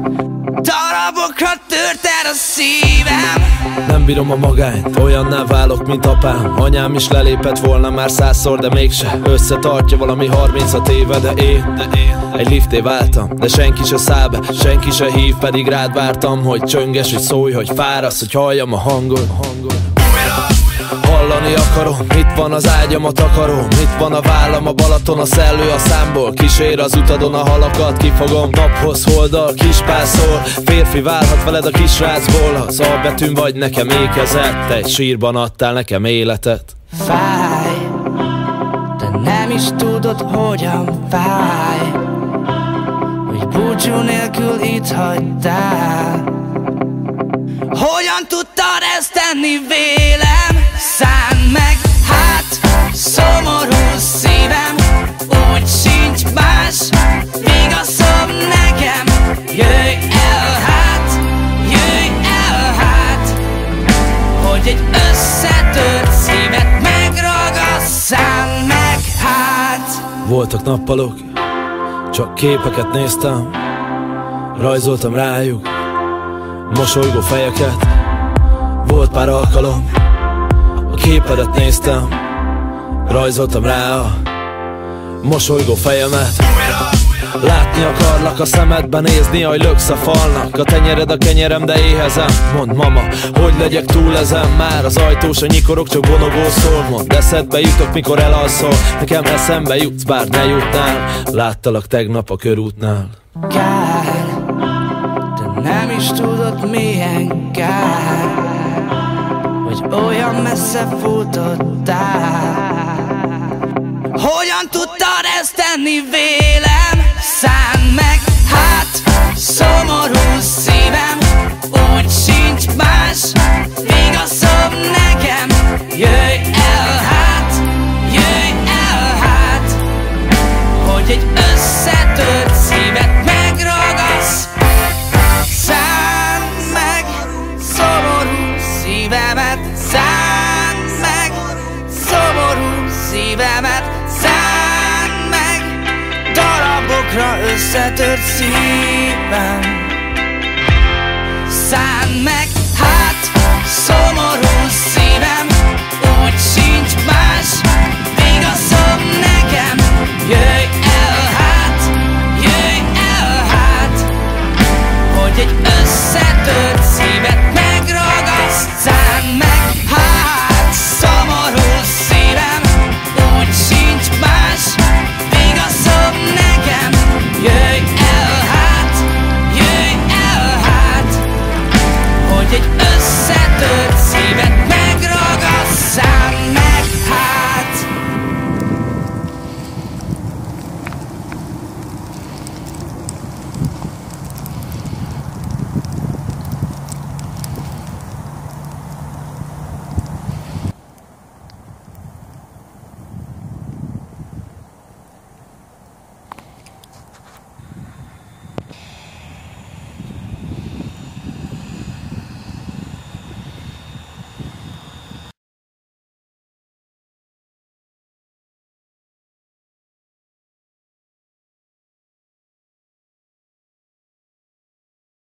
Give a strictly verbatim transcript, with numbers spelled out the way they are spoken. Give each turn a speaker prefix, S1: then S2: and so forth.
S1: Darabokra tört el a szívem.
S2: Nem bírom a magányt, olyanná válok, mint apám. Anyám is lelépett volna már százszor, de mégse. Összetartja valami harminchat éve, de én, de én egy lifté váltam, de senki se száll be, senki se hív, pedig rád vártam, hogy csönges, hogy szólj, hogy fárasz, hogy halljam a hangod. Hallani akarom, itt van az ágyam, a takarom, itt van a vállam, a Balaton, a szellő a számból. Kísér az utadon a halakat, kifogom naphoz holdal, kispászol. Férfi válhat veled a kisrácból, az A betűn vagy nekem ékezett. Te egy sírban adtál nekem életet.
S1: Fáj, de nem is tudod, hogyan fáj, hogy búcsú nélkül itt hagytál. Hogyan tudtad ezt tenni vélem? Szánd meg, hát szomorú szívem, úgy sincs más igazom nekem. Jöjj el hát, jöjj el hát, hogy egy összetört szívet megragasz. Szánd meg hát.
S2: Voltak nappalok, csak képeket néztem, rajzoltam rájuk mosolygó fejeket. Volt pár alkalom, a képedet néztem, rajzoltam rá a mosolygó fejemet. Látni akarlak a szemedben, nézni, ahogy löksz a falnak. A tenyered a kenyerem, de éhezem. Mondd mama, hogy legyek túl ezen. Már az ajtós a nyikorok, csak vonogó szól. Mondd, eszedbe jutok, mikor elalszol. Nekem eszembe jutsz, bár ne jutnál. Láttalak tegnap a körútnál.
S1: Kár, de nem is tudod, milyen kár, hogy olyan messze futottál. Hogyan tudtad ezt tenni vélem? Szánd meg, hát szomorú szívem, úgy sincs más igazom nekem. Jöjj el hát, jöjj el hát, hogy egy összetört szívet megragasz. Szánd meg szomorú szívemet, szánd meg szomorú szívemet, szánd meg darabokra összetört szívem. Szánd meg, hát szomorú szívem, úgy sincs más igazom nekem. Jöjj el hát, jöjj el hát, hogy egy